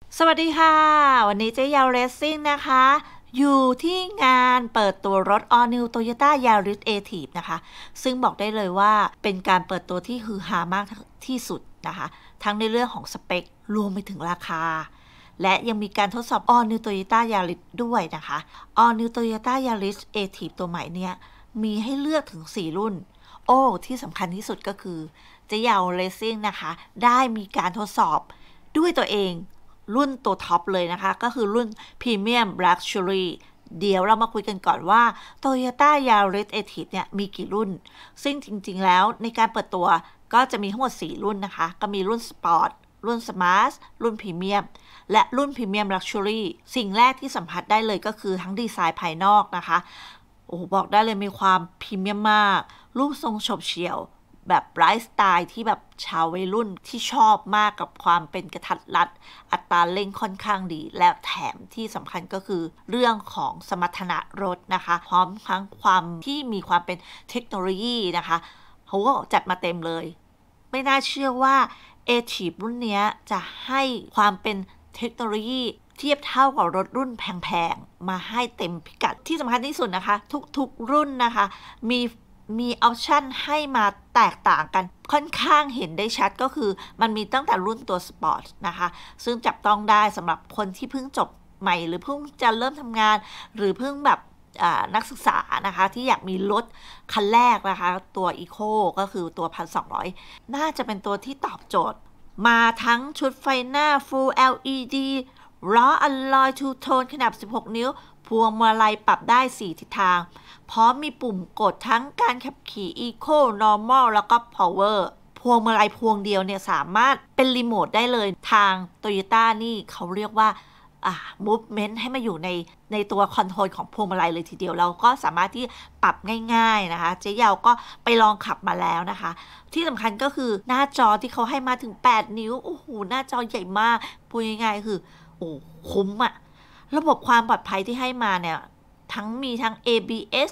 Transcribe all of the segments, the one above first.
สวัสดีค่ะวันนี้เจ๊ยาวเรซซิ่งนะคะอยู่ที่งานเปิดตัวรถ All New Toyota Yaris Active นะคะซึ่งบอกได้เลยว่าเป็นการเปิดตัวที่ฮือฮามากที่สุดนะคะทั้งในเรื่องของสเปครวมไปถึงราคาและยังมีการทดสอบ All New Toyota Yaris ด้วยนะคะ All New Toyota Yaris Active ตัวใหม่เนี่ยมีให้เลือกถึง4รุ่นที่สำคัญที่สุดก็คือเจ๊ยาวเรซซิ่งนะคะได้มีการทดสอบด้วยตัวเองรุ่นตัวท็อปเลยนะคะก็คือรุ่น Premium Luxury เดี๋ยวเรามาคุยกันก่อนว่า Toyota Yaris Active เนี่ยมีกี่รุ่นซึ่งจริงๆแล้วในการเปิดตัวก็จะมีทั้งหมด4รุ่นนะคะก็มีรุ่น Sport รุ่น Smart รุ่น Premium และรุ่น Premium Luxury สิ่งแรกที่สัมผัสได้เลยก็คือทั้งดีไซน์ภายนอกนะคะบอกได้เลยมีความพรีเมียมมากรูปทรงโฉบเฉี่ยวแบบไลฟ์สไตล์ที่แบบชาววัยรุ่นที่ชอบมากกับความเป็นกระทัดรัดอัตราเร่งค่อนข้างดีและแถมที่สำคัญก็คือเรื่องของสมรรถนะรถนะคะพร้อมทั้งความที่มีความเป็นเทคโนโลยีนะคะเขาก็จัดมาเต็มเลยไม่น่าเชื่อว่า Active รุ่นนี้จะให้ความเป็นเทคโนโลยีเทียบเท่ากับรถรุ่นแพงๆมาให้เต็มพิกัดที่สำคัญที่สุดนะคะทุกๆรุ่นนะคะมีออปชันให้มาแตกต่างกันค่อนข้างเห็นได้ชัดก็คือมันมีตั้งแต่รุ่นตัวสปอร์ตนะคะซึ่งจับต้องได้สำหรับคนที่เพิ่งจบใหม่หรือเพิ่งจะเริ่มทำงานหรือเพิ่งแบบนักศึกษานะคะที่อยากมีรถคันแรกนะคะตัว Eco ก็คือตัว 1,200 น่าจะเป็นตัวที่ตอบโจทย์มาทั้งชุดไฟหน้า Full LED ล้ออัลลอยทูโทนขนาด 16 นิ้วพวงมาลัยปรับได้ 4 ทิศทางพร้อมมีปุ่มกดทั้งการขับขี่ Eco Normal แล้วก็ Power พวงมาลัยพวงเดียวเนี่ยสามารถเป็นรีโมทได้เลยทาง Toyota นี่เขาเรียกว่าmovement ให้มาอยู่ในตัวคอนโทรลของพวงมาลัยเลยทีเดียวเราก็สามารถที่ปรับง่ายๆนะคะเจ๊ยาวก็ไปลองขับมาแล้วนะคะที่สำคัญก็คือหน้าจอที่เขาให้มาถึง8นิ้วโอ้โหหน้าจอใหญ่มากพูดง่ายๆคือคุ้มอะระบบความปลอดภัยที่ให้มาเนี่ยมีทั้ง ABS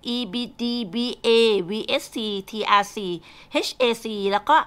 EBD BA VSC TRC HAC แล้วก็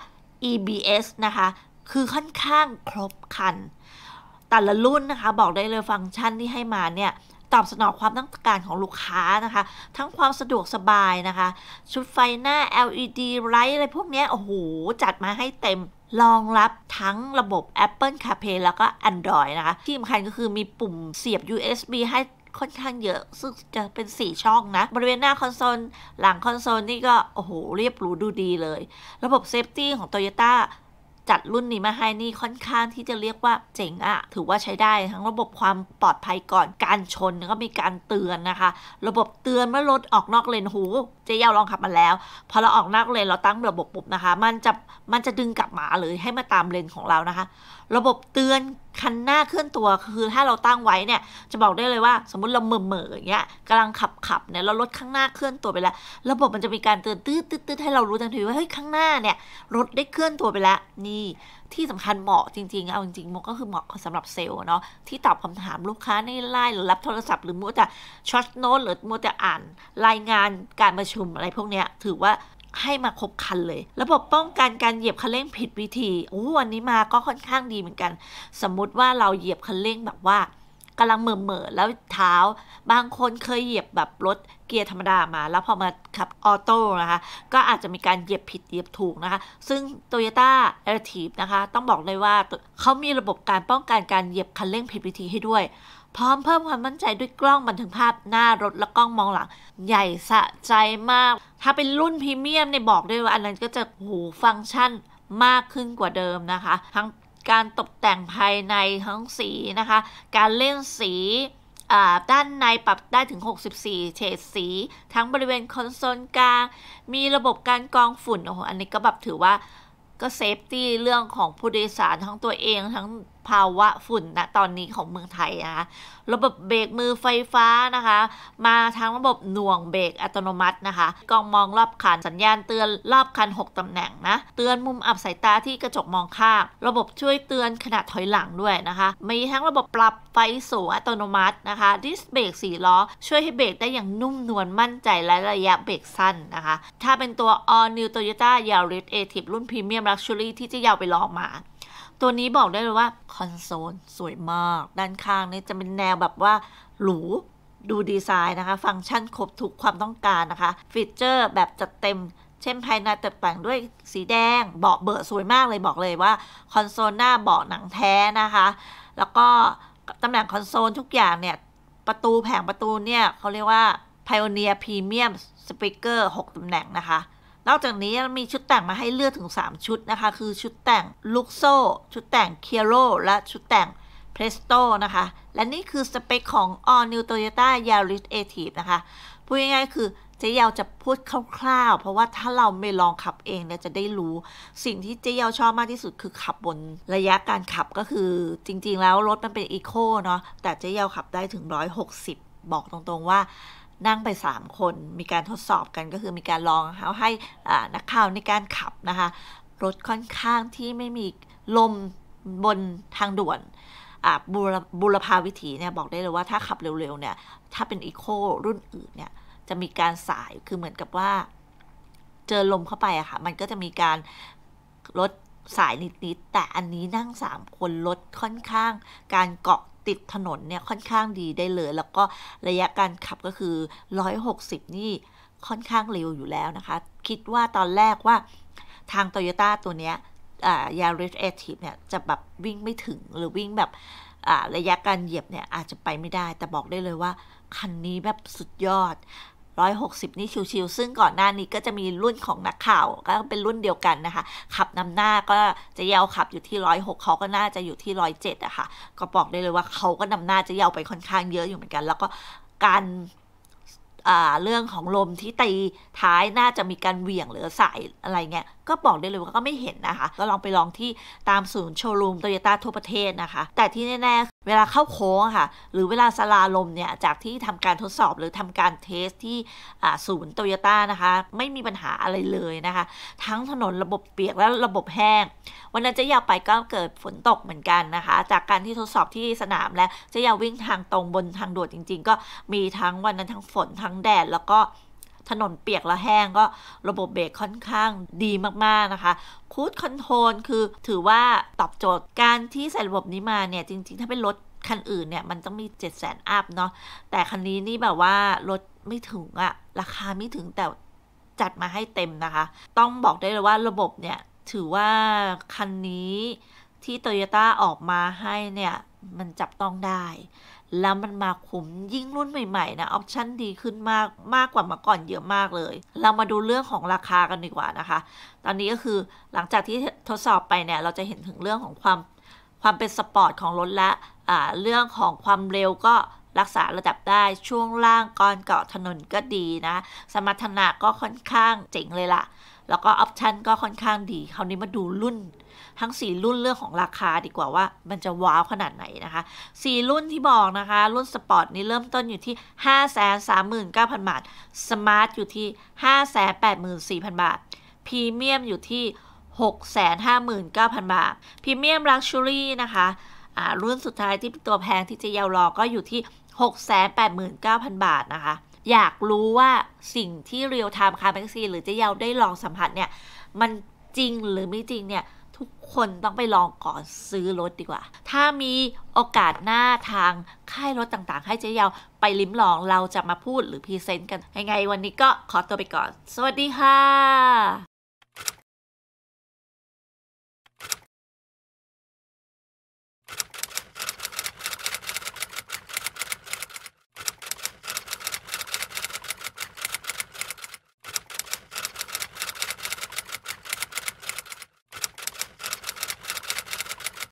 EBS นะคะคือค่อนข้างครบครันแต่ละรุ่นนะคะบอกได้เลยฟังก์ชันที่ให้มาเนี่ยตอบสนองความต้องการของลูกค้านะคะทั้งความสะดวกสบายนะคะชุดไฟหน้า LED Light อะไรพวกนี้โอ้โหจัดมาให้เต็มรองรับทั้งระบบ Apple CarPlay แล้วก็ Android นะคะที่สำคัญก็คือมีปุ่มเสียบ USB ให้ค่อนข้างเยอะซึ่งจะเป็น4ช่องนะบริเวณหน้าคอนโซลหลังคอนโซลนี่ก็โอ้โหเรียบหรูดูดีเลยระบบเซฟตี้ของ Toyotaจัดรุ่นนี้มาให้นี่ค่อนข้างที่จะเรียกว่าเจ๋งอะถือว่าใช้ได้ทั้งระบบความปลอดภัยก่อนการชนก็มีการเตือนนะคะระบบเตือนเมื่อรถออกนอกเลนหูเจ๊ยาวลองขับมาแล้วพอเราออกนอกเลนเราตั้งระบบปุ๊บนะคะมันจะดึงกลับมาเลยให้มาตามเลนของเรานะคะระบบเตือนคันหน้าเคลื่อนตัวคือถ้าเราตั้งไว้เนี่ยจะบอกได้เลยว่าสมมุติเราเหม่ออย่างเงี้ยกำลังขับเนี่ยแล้วรถข้างหน้าเคลื่อนตัวไปแล้วระบบมันจะมีการเตือนตืดให้เรารู้ทันทีว่าเฮ้ยข้างหน้าเนี่ยรถได้เคลื่อนตัวไปแล้วนี่ที่สำคัญเหมาะจริงๆเอาจริงๆมันก็คือเหมาะสำหรับเซลล์เนาะที่ตอบคำถามลูกค้าในไลน์หรือรับโทรศัพท์หรือมัวแต่ช็อตโน้ตหรือมัวแต่อ่านรายงานการประชุมอะไรพวกเนี้ยถือว่าให้มาครบคันเลยระบบป้องกันการเหยียบคันเร่งผิดวิธีวันนี้มาก็ค่อนข้างดีเหมือนกันสมมุติว่าเราเหยียบคันเร่งแบบว่ากำลังเหม่อแล้วเท้าบางคนเคยเหยียบแบบรถเกียร์ธรรมดามาแล้วพอมาขับออโต้นะคะก็อาจจะมีการเหยียบผิดเหยียบถูกนะคะซึ่ง Toyota Active นะคะต้องบอกเลยว่าเขามีระบบการป้องกันการเหยียบคันเร่งผิดวิธีให้ด้วยพร้อมเพิ่มความมั่นใจด้วยกล้องบันทึกภาพหน้ารถและกล้องมองหลังใหญ่สะใจมากถ้าเป็นรุ่นพรีเมียมเนี่ยบอกได้ว่าอันนั้นก็จะฟังก์ชันมากขึ้นกว่าเดิมนะคะทั้งการตกแต่งภายในทั้งสีนะคะการเล่นสีด้านในปรับได้ถึง64เฉดสีทั้งบริเวณคอนโซลกลางมีระบบการกรองฝุ่นอันนี้ก็แบบถือว่าก็เซฟตี้เรื่องของผู้โดยสารทั้งตัวเองทั้งภาวะฝุ่นณตอนนี้ของเมืองไทยนะคะระบบเบรกมือไฟฟ้านะคะมาทั้งระบบหน่วงเบรกอัตโนมัตินะคะกล้องมองรอบคันสัญญาณเตือนรอบคัน6ตำแหน่งนะเตือนมุมอับสายตาที่กระจกมองข้างระบบช่วยเตือนขณะถอยหลังด้วยนะคะมีทั้งระบบปรับไฟสูงอัตโนมัตินะคะดิสเบรก4ล้อช่วยให้เบรกได้อย่างนุ่มนวลมั่นใจและระยะเบรกสั้นนะคะถ้าเป็นตัว All New Toyota Yaris Active รุ่น Premium Luxury ที่จะยาวไปลองมาตัวนี้บอกได้เลยว่าคอนโซลสวยมากด้านข้างนี่จะเป็นแนวแบบว่าหรูดูดีไซน์นะคะฟังก์ชันครบทุกความต้องการนะคะฟีเจอร์แบบจัดเต็มเช่นภายในตกแต่งด้วยสีแดงเบาะเบอะสวยมากเลยบอกเลยว่าคอนโซลหน้าเบาะหนังแท้นะคะแล้วก็ตำแหน่งคอนโซลทุกอย่างเนี่ยประตูแผงประตูเนี่ยเขาเรียกว่า Pioneer Premium Speaker 6 ตำแหน่งนะคะนอกจากนี้มีชุดแต่งมาให้เลือกถึง3ชุดนะคะคือชุดแต่ง Luxo ชุดแต่ง Cielo และชุดแต่ง Presto นะคะและนี่คือสเปคของ All New Toyota Yaris Active นะคะพูดง่ายๆคือเจ๊เยาจะพูดคร่าวๆเพราะว่าถ้าเราไม่ลองขับเองเนี่ยจะได้รู้สิ่งที่เจ๊เยาชอบมากที่สุดคือขับบนระยะการขับก็คือจริงๆแล้วรถมันเป็นอีโคเนาะแต่เจ๊เยาขับได้ถึง160บอกตรงๆว่านั่งไป3คนมีการทดสอบกันก็คือมีการลองให้นักข่าวในการขับนะคะรถค่อนข้างที่ไม่มีลมบนทางด่วนบุรพาวิถีเนี่ยบอกได้เลยว่าถ้าขับเร็วๆเนี่ยถ้าเป็นอีโครุ่นอื่นเนี่ยจะมีการสายคือเหมือนกับว่าเจอลมเข้าไปอะค่ะมันก็จะมีการลดสายนิดๆแต่อันนี้นั่ง3คนลดค่อนข้างการเกาะติดถนนเนี่ยค่อนข้างดีได้เลยแล้วก็ระยะการขับก็คือ160นี่ค่อนข้างเร็วอยู่แล้วนะคะคิดว่าตอนแรกว่าทาง Toyota ตัวเนี้ยYaris Active เนี่ยจะแบบวิ่งไม่ถึงหรือวิ่งแบบระยะการเหยียบเนี่ยอาจจะไปไม่ได้แต่บอกได้เลยว่าคันนี้แบบสุดยอด160นี่ชิวๆซึ่งก่อนหน้านี้ก็จะมีรุ่นของนักข่าวก็เป็นรุ่นเดียวกันนะคะขับนำหน้าก็จะยาวขับอยู่ที่106เขาก็น่าจะอยู่ที่107อะค่ะก็บอกได้เลยว่าเขาก็นำหน้าจะยาวไปค่อนข้างเยอะอยู่เหมือนกันแล้วก็การเรื่องของลมที่ตีท้ายน่าจะมีการเหวี่ยงหรือสายอะไรเงี้ยก็บอกได้เลยว่าก็ไม่เห็นนะคะก็ลองไปลองที่ตามศูนย์โชว์รูมโตโยต้าทั่วประเทศนะคะแต่ที่แน่ๆเวลาเข้าโค้งค่ะหรือเวลาสลาลมเนี่ยจากที่ทำการทดสอบหรือทำการเทสที่ศูนย์โตโยต้านะคะไม่มีปัญหาอะไรเลยนะคะทั้งถนนระบบเปียกและระบบแห้งวันนั้นเจ๊ยาวไปก็เกิดฝนตกเหมือนกันนะคะจากการที่ทดสอบที่สนามและเจ๊ยาววิ่งทางตรงบนทางด่วนจริงๆก็มีทั้งวันนั้นทั้งฝนทั้งแดดแล้วก็ถนนเปียกและแห้งก็ระบบเบรกค่อนข้างดีมากๆนะคะคูดคอนโทรลคือถือว่าตอบโจทย์การที่ใส่ระบบนี้มาเนี่ยจริงๆถ้าเป็นรถคันอื่นเนี่ยมันต้องมี700,000อัพเนาะแต่คันนี้นี่แบบว่ารถไม่ถึงอะราคาไม่ถึงแต่จัดมาให้เต็มนะคะต้องบอกได้เลยว่าระบบเนี่ยถือว่าคันนี้ที่ Toyota ออกมาให้เนี่ยมันจับต้องได้แล้วมันมาคุ้มยิ่งรุ่นใหม่ๆนะออปชั่นดีขึ้นมากกว่าเมื่อก่อนเยอะมากเลยเรามาดูเรื่องของราคากันดีกว่านะคะตอนนี้ก็คือหลังจากที่ทดสอบไปเนี่ยเราจะเห็นถึงเรื่องของความเป็นสปอร์ตของรถและเรื่องของความเร็วก็รักษาระดับได้ช่วงล่างก่อนเกาะถนนก็ดีนะสมรรถนะก็ค่อนข้างเจ๋งเลยล่ะแล้วก็ออปชั่นก็ค่อนข้างดีคราวนี้มาดูรุ่นทั้ง4รุ่นเรื่องของราคาดีกว่าว่ามันจะว้าวขนาดไหนนะคะ4รุ่นที่บอกนะคะรุ่นสปอร์ตนี้เริ่มต้นอยู่ที่ 539,000 บาทสมาร์ทอยู่ที่ 584,000 บาทพรีเมียมอยู่ที่ 659,000 บาทพรีเมียมลักชัวรี่นะคะรุ่นสุดท้ายที่เป็นตัวแพงที่เจ๊ยาวรอก็อยู่ที่ 689,000 บาทนะคะอยากรู้ว่าสิ่งที่ Real Time Car Magazine หรือเจ๊ยาวได้ลองสัมผัสเนี่ยมันจริงหรือไม่จริงเนี่ยทุกคนต้องไปลองก่อนซื้อรถดีกว่าถ้ามีโอกาสหน้าทางค่ายรถต่างๆให้เจ๊ยาวไปลิ้มลองเราจะมาพูดหรือพรีเซนต์กันยังไงวันนี้ก็ขอตัวไปก่อนสวัสดีค่ะ